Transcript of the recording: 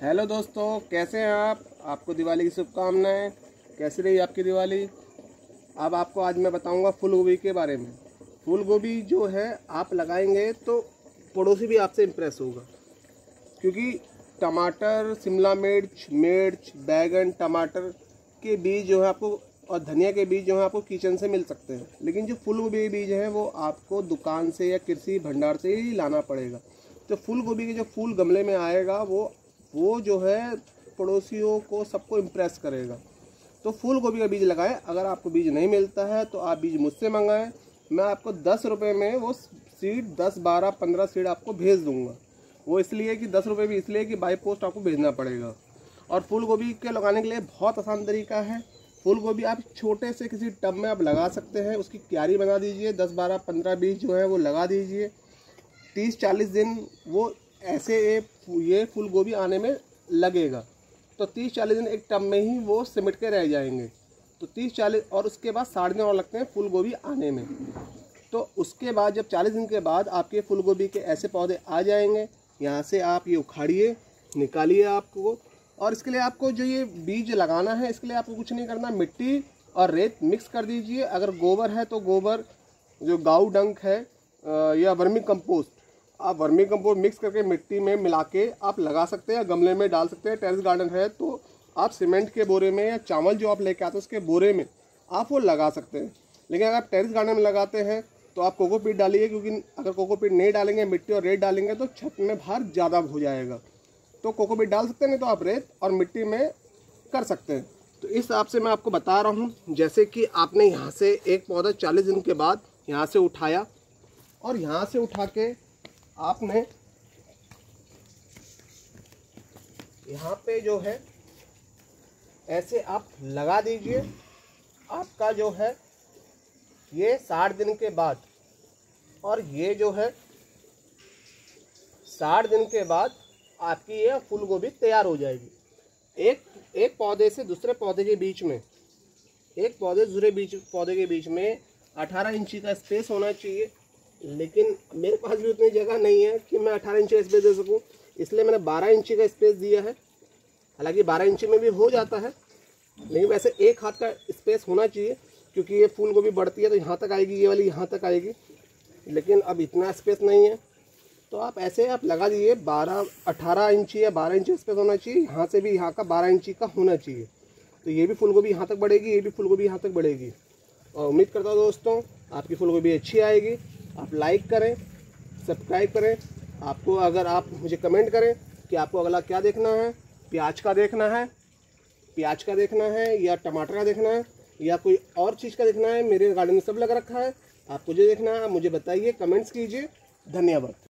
Hello दोस्तों, कैसे हैं आप? आपको दिवाली की शुभकामनाएं। कैसी रही आपकी दिवाली? अब आपको आज मैं बताऊंगा फूल गोभी के बारे में। फूल गोभी जो है आप लगाएंगे तो पड़ोसी भी आपसे इम्प्रेस होगा, क्योंकि टमाटर, शिमला मिर्च, बैगन, टमाटर के बीज जो है आपको और धनिया के बीज जो है आपको किचन से मिल सकते हैं, लेकिन जो फूल गोभी के बीज हैं वो आपको दुकान से या कृषि भंडार से ही लाना पड़ेगा। तो फूल गोभी के जो फूल गमले में आएगा वो जो है पड़ोसियों को सबको इम्प्रेस करेगा। तो फूल गोभी का बीज लगाएं। अगर आपको बीज नहीं मिलता है तो आप बीज मुझसे मंगाएं। मैं आपको 10 रुपये में वो सीड 10, 12, 15 सीड आपको भेज दूंगा। वो इसलिए कि 10 रुपये भी इसलिए कि बाई पोस्ट आपको भेजना पड़ेगा। और फूल गोभी के लगाने के लिए बहुत आसान तरीका है। फूल गोभी आप छोटे से किसी टब में आप लगा सकते हैं। उसकी क्यारी बना दीजिए, 10, 12, 15 बीज जो है वो लगा दीजिए। 30-40 दिन वो ऐसे ये फूल गोभी आने में लगेगा। तो 30-40 दिन एक टब में ही वो सिमट के रह जाएंगे। तो 30-40 और उसके बाद 60 दिन और लगते हैं फूल गोभी आने में। तो उसके बाद जब 40 दिन के बाद आपके फूल गोभी के ऐसे पौधे आ जाएंगे, यहाँ से आप ये उखाड़िए, निकालिए आपको। और इसके लिए आपको जो ये बीज लगाना है, इसके लिए आपको कुछ नहीं करना, मिट्टी और रेत मिक्स कर दीजिए। अगर गोबर है तो गोबर, जो गाऊ डंक है या वर्मी कंपोस्ट, आप वर्मी कंपोस्ट मिक्स करके मिट्टी में मिला के आप लगा सकते हैं, गमले में डाल सकते हैं। टेरेस गार्डन है तो आप सीमेंट के बोरे में या चावल जो आप लेके आते हैं उसके बोरे में आप वो लगा सकते हैं। लेकिन अगर आप टेरेस गार्डन में लगाते हैं तो आप कोकोपीट डालिए, क्योंकि अगर कोकोपीट नहीं डालेंगे, मिट्टी और रेत डालेंगे तो छत में भार ज़्यादा हो जाएगा। तो कोकोपीट डाल सकते हैं, नहीं तो आप रेत और मिट्टी में कर सकते हैं। तो इस हिसाब से मैं आपको बता रहा हूँ। जैसे कि आपने यहाँ से एक पौधा 40 दिन के बाद यहाँ से उठाया और यहाँ से उठा के आपने यहाँ पे जो है ऐसे आप लगा दीजिए। आपका जो है ये 60 दिन के बाद, और ये जो है 60 दिन के बाद आपकी ये फूल गोभी तैयार हो जाएगी। एक पौधे से दूसरे पौधे के बीच में, एक पौधे दूसरे पौधे के बीच में 18 इंची का स्पेस होना चाहिए। लेकिन मेरे पास भी उतनी जगह नहीं है कि मैं 18 इंची का स्पेस दे सकूं, इसलिए मैंने 12 इंची का स्पेस दिया है। हालांकि 12 इंची में भी हो जाता है, लेकिन वैसे एक हाथ का स्पेस होना चाहिए, क्योंकि ये फूल गोभी बढ़ती है तो यहाँ तक आएगी, ये वाली यहाँ तक आएगी। लेकिन अब इतना स्पेस नहीं है, तो आप ऐसे आप लगा दीजिए। 18 इंची या 12 इंची स्पेस होना चाहिए। यहाँ से भी यहाँ का 12 इंची का होना चाहिए। तो ये भी फूल गोभी यहाँ तक बढ़ेगी, ये भी फूल गोभी यहाँ तक बढ़ेगी। और उम्मीद करता हूँ दोस्तों आपकी फूल गोभी अच्छी आएगी। आप लाइक करें, सब्सक्राइब करें। आपको अगर आप मुझे कमेंट करें कि आपको अगला क्या देखना है, प्याज का देखना है या टमाटर का देखना है या कोई और चीज़ का देखना है। मेरे गार्डन में सब लग रखा है। आपको जो देखना है मुझे बताइए, कमेंट्स कीजिए। धन्यवाद।